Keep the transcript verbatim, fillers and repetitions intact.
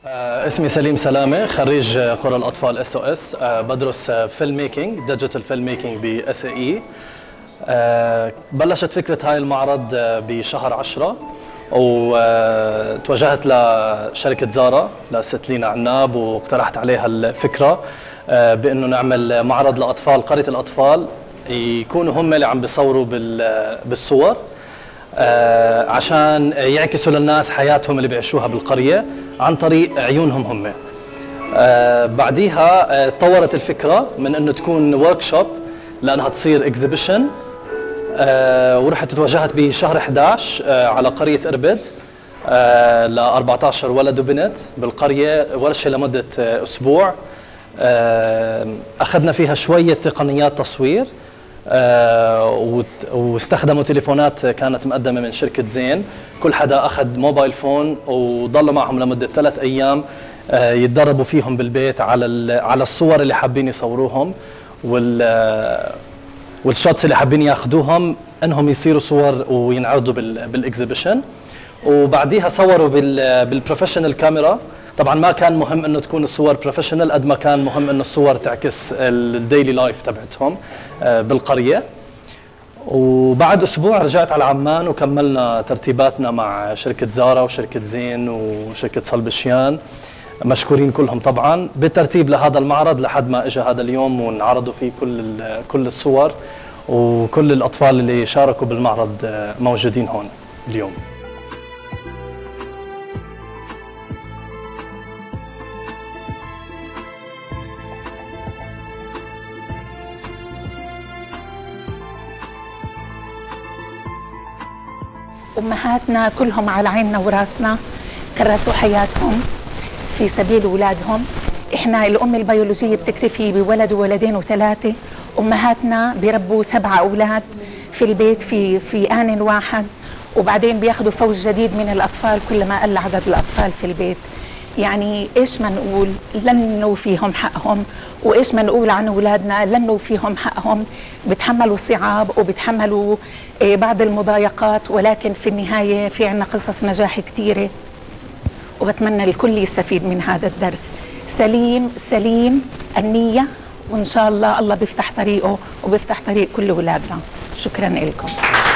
آه، اسمي سليم سلامة، خريج قرى الأطفال اس او اس. آه، بدرس فيلم ميكينج، ديجيتال فيلم ميكينج ب اس اي. آه، بلشت فكرة هاي المعرض آه، بشهر عشرة، وتوجهت لشركة زارا لست لينا عناب واقترحت عليها الفكرة آه، بأنه نعمل معرض لأطفال قرية الأطفال يكونوا هم اللي عم بيصوروا بالصور آه، عشان يعكسوا للناس حياتهم اللي بيعيشوها بالقرية عن طريق عيونهم هم. آه، بعديها آه، تطورت الفكرة من انه تكون ورك شوب لانها تصير اكزيبيشن، آه، ورحت توجهت بشهر احد عشر آه، على قرية اربد آه، ل أربعة عشر ولد وبنت بالقرية، ورشة لمدة آه، اسبوع. آه، اخذنا فيها شوية تقنيات تصوير، آه، واستخدموا تليفونات كانت مقدمة من شركة زين. كل حدا أخذ موبايل فون وضلوا معهم لمدة ثلاث أيام آه، يتدربوا فيهم بالبيت على على الصور اللي حابين يصوروهم وال والشوتس اللي حابين ياخذوهم انهم يصيروا صور وينعرضوا بالاكزيبيشن. وبعديها صوروا بالبروفيشنال كاميرا. طبعا ما كان مهم انه تكون الصور بروفيشنال قد ما كان مهم انه الصور تعكس الديلي لايف تبعتهم بالقريه. وبعد اسبوع رجعت على عمان وكملنا ترتيباتنا مع شركه زارا وشركه زين وشركه صلبشيان، مشكورين كلهم طبعا، بالترتيب لهذا المعرض لحد ما اجى هذا اليوم ونعرضوا فيه كل كل الصور، وكل الاطفال اللي شاركوا بالمعرض موجودين هون اليوم. أمهاتنا كلهم على عيننا وراسنا، كرسوا حياتهم في سبيل أولادهم. إحنا الأم البيولوجية بتكتفي بولد وولدين وثلاثة، أمهاتنا بيربوا سبعة أولاد في البيت في في آن واحد، وبعدين بياخذوا فوج جديد من الأطفال كلما قل عدد الأطفال في البيت. يعني إيش ما نقول لن نوفيهم حقهم، وإيش ما نقول عن أولادنا لن نوفيهم حقهم. بتحملوا الصعاب وبتحملوا بعض المضايقات، ولكن في النهاية في عنا قصص نجاح كثيرة، وبتمنى الكل يستفيد من هذا الدرس. سليم سليم النية، وإن شاء الله الله بيفتح طريقه وبيفتح طريق كل أولادنا. شكرا لكم.